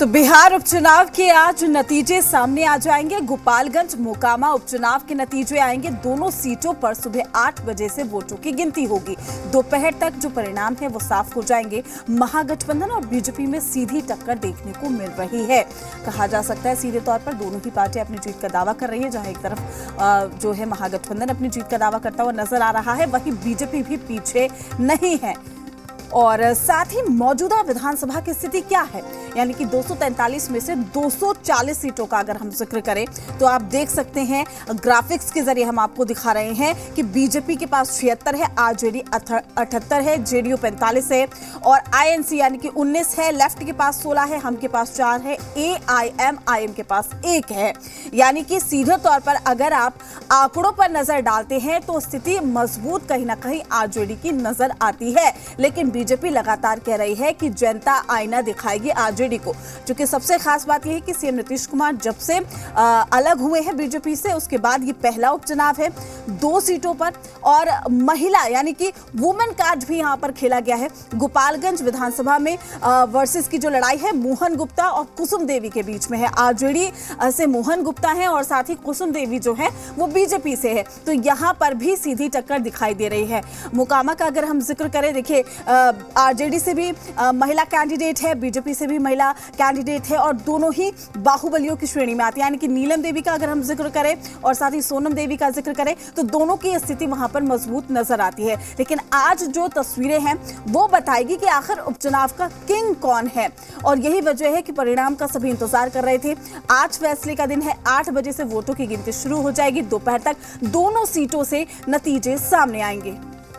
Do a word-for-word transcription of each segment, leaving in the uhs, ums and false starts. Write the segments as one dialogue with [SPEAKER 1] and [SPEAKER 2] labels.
[SPEAKER 1] तो बिहार उपचुनाव के आज नतीजे सामने आ जाएंगे। गोपालगंज मोकामा उपचुनाव के नतीजे आएंगे। दोनों सीटों पर सुबह आठ बजे से वोटों की गिनती होगी। दोपहर तक जो परिणाम है वो साफ हो जाएंगे। महागठबंधन और बीजेपी में सीधी टक्कर देखने को मिल रही है। कहा जा सकता है सीधे तौर पर दोनों ही पार्टियां अपनी जीत का दावा कर रही है। जहां एक तरफ जो है महागठबंधन अपनी जीत का दावा करता हुआ नजर आ रहा है, वहीं बीजेपी भी पीछे नहीं है। और साथ ही मौजूदा विधानसभा की स्थिति क्या है, यानी कि दो सौ तैंतालीस में से दो सौ चालीस सीटों का अगर हम जिक्र करें तो आप देख सकते हैं ग्राफिक्स के जरिए हम आपको दिखा रहे हैं कि बीजेपी के पास छिहत्तर है, आरजेडी अठहत्तर है, जेडीयू पैंतालीस है और आईएनसी यानी कि उन्नीस है। लेफ्ट के पास सोलह है, हम के पास चार है, एआईएमआईएम के पास एक है। यानी कि सीधे तौर पर अगर आप आंकड़ों पर नजर डालते हैं तो स्थिति मजबूत कहीं ना कहीं आरजेडी की नजर आती है। लेकिन बीजेपी लगातार कह रही है कि जनता आईना दिखाएगी आरजेडी को। क्योंकि सबसे खास बात यह है कि सीएम नीतीश कुमार जब से आ, अलग हुए हैं बीजेपी से, उसके बाद ये पहला उपचुनाव है दो सीटों पर और महिला यानी कि वुमेन कार्ड भी यहां पर खेला गया है। गोपालगंज विधानसभा में वर्सेस की जो लड़ाई है मोहन गुप्ता और कुसुम देवी के बीच में है। आरजेडी से मोहन गुप्ता है और साथ ही कुसुम देवी जो है वो बीजेपी से है। तो यहां पर भी सीधी टक्कर दिखाई दे रही है। मोकामा का अगर हम जिक्र करें, देखिए आरजेडी से भी आ, महिला कैंडिडेट है, बीजेपी से भी महिला कैंडिडेट है और दोनों ही बाहुबलियों की श्रेणी में आती है। यानी कि नीलम देवी का अगर हम जिक्र करें और साथ ही सोनम देवी का जिक्र करें तो दोनों की स्थिति वहां पर मजबूत नजर आती है। लेकिन आज जो तस्वीरें हैं वो बताएगी कि आखिर उपचुनाव का किंग कौन है और यही वजह है कि परिणाम का सभी इंतजार कर रहे थे। आज फैसले का दिन है, आठ बजे से वोटों की गिनती शुरू हो जाएगी। दोपहर तक दोनों सीटों से नतीजे सामने आएंगे।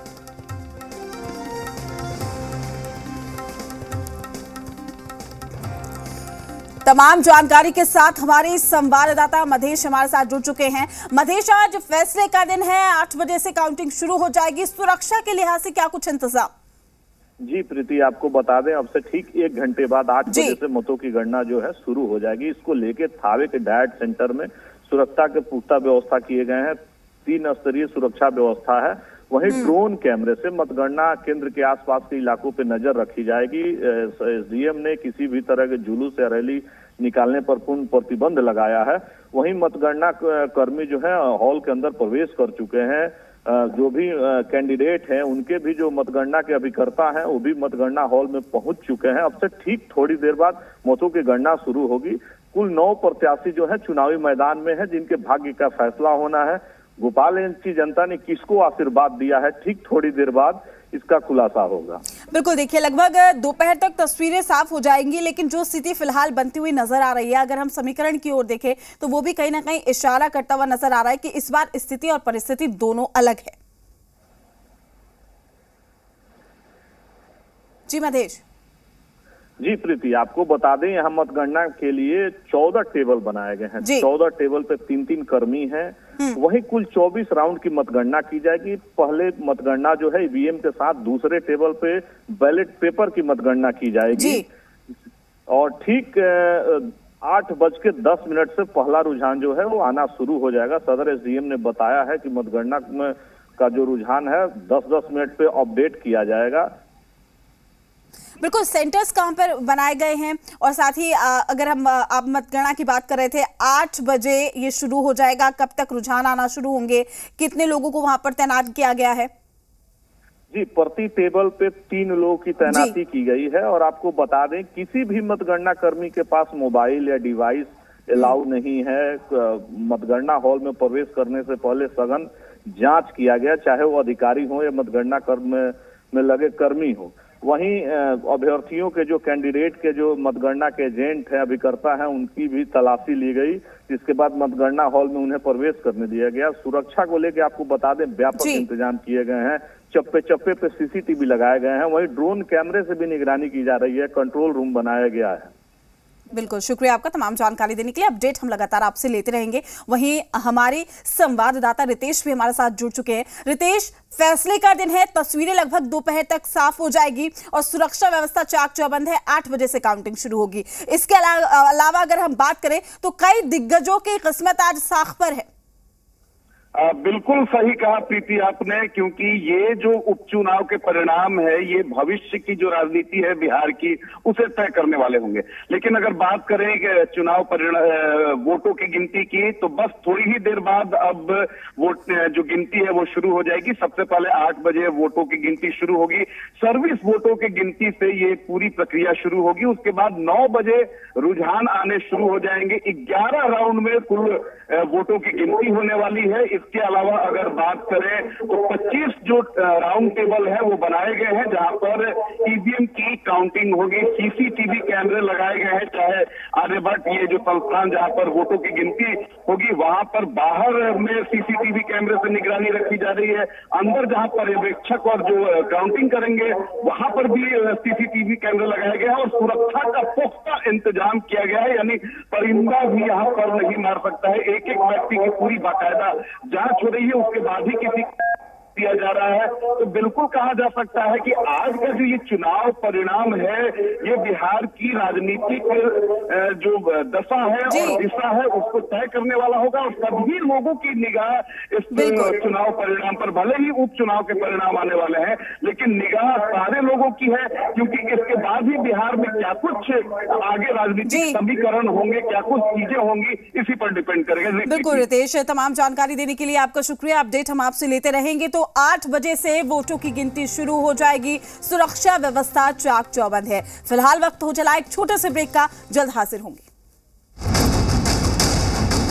[SPEAKER 1] तमाम जानकारी के साथ हमारे संवाददाता मधेश हमारे साथ जुड़ चुके हैं। मधेश, आज फैसले का दिन है, आठ बजे से काउंटिंग शुरू हो जाएगी। सुरक्षा के लिहाज से क्या कुछ इंतजाम?
[SPEAKER 2] जी प्रीति, आपको बता दें अब से ठीक एक घंटे बाद आठ बजे से मतों की गणना जो है शुरू हो जाएगी। इसको लेके थावे के डायट सेंटर में सुरक्षा के पुख्ता व्यवस्था किए गए हैं। तीन स्तरीय सुरक्षा व्यवस्था है। वहीं ड्रोन कैमरे से मतगणना केंद्र के आसपास के इलाकों पे नजर रखी जाएगी। एसडीएम ने किसी भी तरह के जुलूस या रैली निकालने पर पूर्ण प्रतिबंध लगाया है। वहीं मतगणना कर्मी जो है हॉल के अंदर प्रवेश कर चुके हैं। जो भी कैंडिडेट हैं उनके भी जो मतगणना के अभिकर्ता हैं वो भी मतगणना हॉल में पहुंच चुके हैं। अब से ठीक थोड़ी देर बाद मतों की गणना शुरू होगी। कुल नौ प्रत्याशी जो है चुनावी मैदान में है, जिनके भाग्य का फैसला होना है। गोपालगंज की जनता ने किसको आशीर्वाद दिया है, ठीक थोड़ी देर बाद इसका खुलासा होगा।
[SPEAKER 1] बिल्कुल, देखिए लगभग दोपहर तक तस्वीरें साफ हो जाएंगी, लेकिन जो स्थिति फिलहाल बनती हुई नजर आ रही है, अगर हम समीकरण की ओर देखें तो वो भी कहीं ना कहीं इशारा करता हुआ नजर आ रहा है कि इस बार स्थिति और परिस्थिति दोनों अलग है। जी मधेश।
[SPEAKER 2] जी प्रीति, आपको बता दें यहाँ मतगणना के लिए चौदह टेबल बनाए गए हैं। चौदह टेबल पे तीन तीन कर्मी हैं। वहीं कुल चौबीस राउंड की मतगणना की जाएगी। पहले मतगणना जो है ईवीएम के साथ, दूसरे टेबल पे बैलेट पेपर की मतगणना की जाएगी और ठीक आठ बज के दस मिनट से पहला रुझान जो है वो आना शुरू हो जाएगा। सदर एसडीएम ने बताया है कि मतगणना में का जो रुझान है दस दस मिनट पे अपडेट किया जाएगा।
[SPEAKER 1] बिल्कुल, सेंटर्स कहां पर बनाए गए हैं और साथ ही अगर हम आप मतगणना की बात कर रहे थे, आठ बजे ये शुरू हो जाएगा। कब तक रुझान आना शुरू होंगे, कितने लोगों को वहां पर तैनात किया गया है?
[SPEAKER 2] जी, प्रति टेबल पे तीन लोगों की तैनाती की गई है और आपको बता दें किसी भी मतगणना कर्मी के पास मोबाइल या डिवाइस अलाउ नहीं है। मतगणना हॉल में प्रवेश करने से पहले सघन जांच किया गया, चाहे वो अधिकारी हो या मतगणना कर्म में लगे कर्मी हो। वहीं अभ्यर्थियों के जो कैंडिडेट के जो मतगणना के एजेंट हैं, अभिकर्ता हैं, उनकी भी तलाशी ली गई, जिसके बाद मतगणना हॉल में उन्हें प्रवेश करने दिया गया। सुरक्षा को लेकर आपको बता दें व्यापक इंतजाम किए गए हैं। चप्पे चप्पे पे सीसीटीवी लगाए गए हैं। वहीं ड्रोन कैमरे से भी निगरानी की जा रही है। कंट्रोल रूम बनाया गया है।
[SPEAKER 1] बिल्कुल, शुक्रिया आपका तमाम जानकारी देने के लिए। अपडेट हम लगातार आपसे लेते रहेंगे। वहीं हमारे संवाददाता रितेश भी हमारे साथ जुड़ चुके हैं। रितेश, फैसले का दिन है, तस्वीरें लगभग दोपहर तक साफ हो जाएगी और सुरक्षा व्यवस्था चाक चौबंद है। आठ बजे से काउंटिंग शुरू होगी। इसके अलावा अगर हम बात करें तो कई दिग्गजों की किस्मत आज साख पर है।
[SPEAKER 3] आ, बिल्कुल सही कहा प्रीति आपने, क्योंकि ये जो उपचुनाव के परिणाम है ये भविष्य की जो राजनीति है बिहार की उसे तय करने वाले होंगे। लेकिन अगर बात करें कि चुनाव परिणाम वोटों की गिनती की, तो बस थोड़ी ही देर बाद अब वोट जो गिनती है वो शुरू हो जाएगी। सबसे पहले आठ बजे वोटों की गिनती शुरू होगी। सर्विस वोटों की गिनती से ये पूरी प्रक्रिया शुरू होगी। उसके बाद नौ बजे रुझान आने शुरू हो जाएंगे। ग्यारह राउंड में कुल वोटों की गिनती होने वाली है। इसके अलावा अगर बात करें तो पच्चीस जो राउंड टेबल है वो बनाए गए हैं, जहां पर ईवीएम की काउंटिंग होगी। सीसीटीवी कैमरे लगाए गए हैं, चाहे आर्यभट्ट ये जो संस्थान जहां पर वोटों की गिनती होगी वहां पर बाहर में सीसीटीवी कैमरे से निगरानी रखी जा रही है। अंदर जहां पर्यवेक्षक और जो काउंटिंग करेंगे वहां पर भी सीसीटीवी कैमरे लगाए गए हैं और सुरक्षा का पुख्ता इंतजाम किया गया है, यानी परिंदा भी यहाँ पर नहीं मार सकता है। एक एक व्यक्ति की पूरी बाकायदा जांच हो रही है, उसके बाद ही किसी दिया जा रहा है। तो बिल्कुल कहा जा सकता है कि आज का जो ये चुनाव परिणाम है ये बिहार की राजनीतिक जो दशा है और दिशा है उसको तय करने वाला होगा। और सभी लोगों की निगाह इस चुनाव परिणाम पर, भले ही उपचुनाव के परिणाम आने वाले हैं, लेकिन निगाह सारे लोगों की है, क्योंकि इसके बाद ही बिहार में क्या कुछ आगे राजनीतिक समीकरण होंगे, क्या कुछ चीजें होंगी, इसी पर डिपेंड करेगा।
[SPEAKER 1] बिल्कुल रितेश, तमाम जानकारी देने के लिए आपका शुक्रिया। अपडेट हम आपसे लेते रहेंगे। तो आठ बजे से वोटों की गिनती शुरू हो जाएगी। सुरक्षा व्यवस्था चाक चौबंद है। फिलहाल वक्त हो चला एक छोटे से ब्रेक का, जल्द हाजिर होंगे।